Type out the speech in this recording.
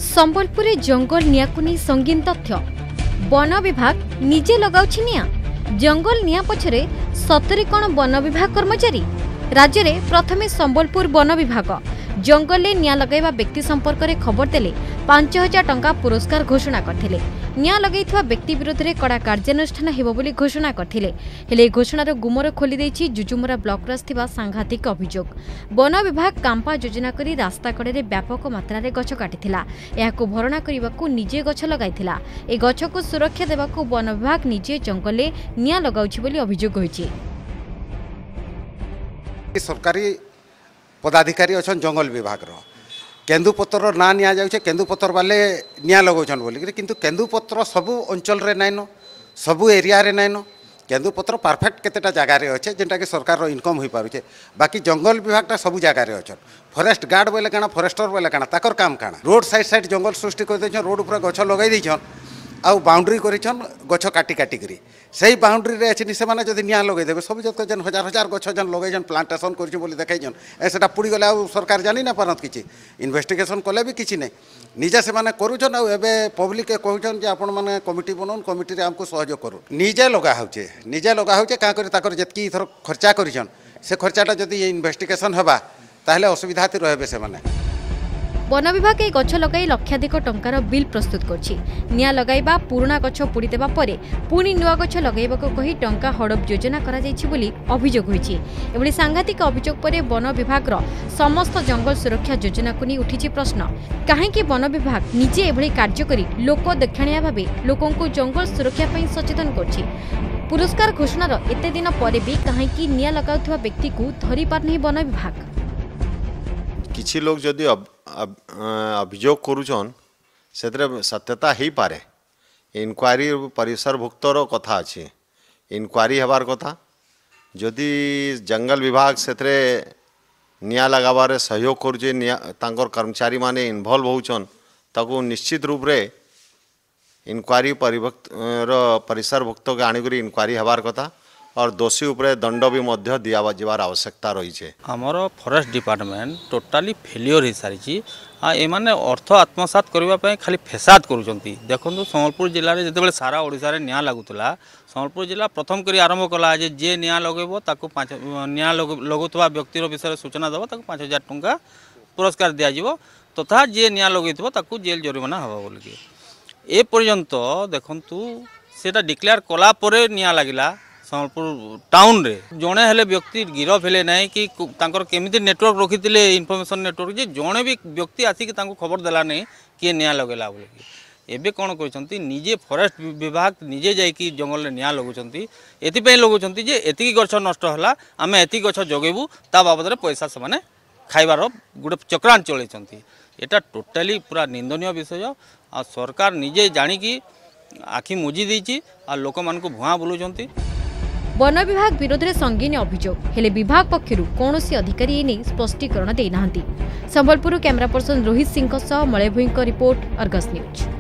संबलपुर जंगल निया को नहीं संगीन तथ्य वन विभाग निजे लगाउछि निया। जंगल निया पछरे सतरे कौन वन विभाग कर्मचारी। राज्य में प्रथमे संबलपुर वन विभाग जंगल में निया लगाइबा व्यक्ति संपर्क में खबर देले 5,000 टंका पुरस्कार घोषणा करथिले। निया लगाइथवा व्यक्ति विरोध में कड़ा कार्यानुष्ठान हेबो बोली घोषणा करथिले। हेले घोषणार गुमर खोली देछि जुजुमुरा ब्लॉक रस्थिबा सांघातिक अभियोग। वन विभाग कांपा योजना करी रास्ता कड़े व्यापक मात्रा रे गछ काटिथिला। एहाकु भरणा करिबाकु निजे गछ लगाइथिला। ए गछ को सुरक्षा देबाकु वन विभाग निजे जंगल में निया लगाउछि बोली अभियोग होइछि। सरकारी पदाधिकारी अच्छा जंगल विभाग केन्दुपत्र ना नि जाऊे केन्दुपत्र वाले निया लगाउछन बोलिक किंतु केन्दुपत्र सबू अंचल रे नाइन सबू एरिया रे नाइन केन्दुपत्र परफेक्ट केतेटा जगह रे अच्छे जेनटा कि सरकार इनकम हो पारुछे। बाकी जंगल विभागटा सबू जगह रे अच्छन। फॉरेस्ट गार्ड बोले काना फॉरेस्टर बोले काना ताकर काम काना रोड साइड जंगल सृष्टि कर देछन। रोड ऊपर गछ लगाई देछन आउ बाउंड्री करिछन गछ काटी काटी करी सही बाउंड्री रे अछि से माने जदी निया लगै देबे सब जत जन हजार हजार गछ जन लगै जन प्लांटेशन करछि बोली देखाइ जन एसेटा पुड़ी गले आ सरकार जानि ना पारत किछि इन्वेस्टिगेशन कले भी किछि नै निजे से माने करूछन। आ एबे पब्लिक के कहउछन जे आपण माने कमिटी बनन कमिटी रे हमको सहयोग करू निजे लगा होचे का करी ताकर जतकी थर खर्चा करिछन से खर्चाटा जदी इन्वेस्टिगेशन हेबा ताहले असुविधा ति रहबे से माने। वन विभाग ए गछ लगाई लक्षाधिक टंकार बिल प्रस्तुत करछि। निया लगाइबा पुराना गछ पोड़ी देबा परे पुनी नुआ गछ लगाइबाको कही टंका हड़प योजना करा जायछि बोली अभियोग होइछि। एभली सांघातिक अभियोग परे वन विभागर समस्त जंगल सुरक्षा योजना को नहीं उठिछि प्रश्न। काहेकि वन विभाग निजे एभली कार्य करी लोक देखाणिया भाबे लोकंकु जंगल सुरक्षा पई सचेतन करछि। पुरस्कार घोषणार एते दिन परे भी काहेकि निया लगाउथवा व्यक्ति को धरि पार नहीं वन विभाग। किछि लोग जदि अभियोग करुछन सेतरे सत्यता ही पारे इनक्वारी परिसरभुक्तर कथा अछि इनक्वारी हेबार कथा जदि जंगल विभाग सेतरे निया लगाबारे सहयोग करुचे तांकर कर्मचारी माने इन्वॉल्व होउछन ताकू निश्चित रूप रे इनक्वारी परिसरभुक्त के आनिकरी इनक्वारी हेबार कथा और दोषी उपरे दंड भी मध्य दिया जबार आवश्यकता रही है। आमर फॉरेस्ट डिपार्टमेंट टोटाली फेलियर हो सारी एमाने अर्थ आत्मसात करने खाली फेसाद करुँच। देखो संबलपुर जिले में जिते सारा ओडिशा निया लगुला संबलपुर जिला प्रथम करी आरंभ कला जे निया लगेब ताकू निया लगुवा व्यक्तिर विषय सूचना देव ताकू 5,000 टंका पुरस्कार दिज्व तथा जे निया लगेथो ताकू जेल जरिमाना हवा बोलिकी ए पर्यंत देखंतु सेटा डिक्लेयर कला परे निया लागिला। संबलपुर टाउन रे जड़े हेले व्यक्ति गिरफ हेले ना कि केमिति नेटवर्क रखी इनफॉरमेशन नेटवर्क जे जड़े भी व्यक्ति आसिक खबर देला नहीं किए निया लगेला बोलिकी। एबे कौन कहते निजे फॉरेस्ट विभाग निजे जाइकी जंगल में निया लगुंट एपाई लगुंट जे एतिकी गछ नष्ट है आम एति गछ जगेबू ता बाबद पैसा से खाइबार गोटे चक्रांत चलती एटा टोटाली पूरा निंदनीय विषय। आ सरकार निजे जानिकी आखि मुजी देछि आ लोक मान को भुआ बुलुचंती। वन विभाग विरोध में संगीन अभियोग हेले विभाग पक्षरु कौनसी अधिकारी एने स्पष्टीकरण देना। Sambalpur camera person Rohit Singh Malay Bhuyan report Argus news.